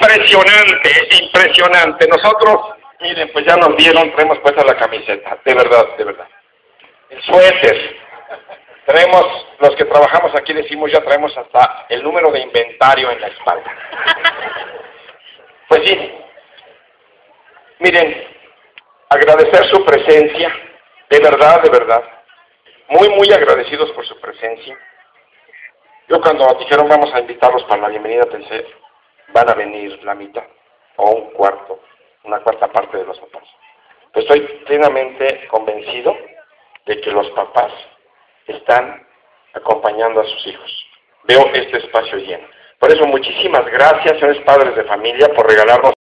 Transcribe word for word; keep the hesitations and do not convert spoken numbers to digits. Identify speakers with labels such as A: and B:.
A: impresionante, impresionante. Nosotros, miren, pues ya nos vieron, traemos puesta la camiseta, de verdad, de verdad. El suéter. Tenemos, los que trabajamos aquí decimos, ya traemos hasta el número de inventario en la espalda. Pues sí, miren, agradecer su presencia, de verdad, de verdad. Muy, muy agradecidos por su presencia. Yo cuando dijeron vamos a invitarlos para la bienvenida pensé, van a venir la mitad o un cuarto, una cuarta parte de los papás. Pero estoy plenamente convencido de que los papás están acompañando a sus hijos. Veo este espacio lleno. Por eso muchísimas gracias, señores padres de familia, por regalarnos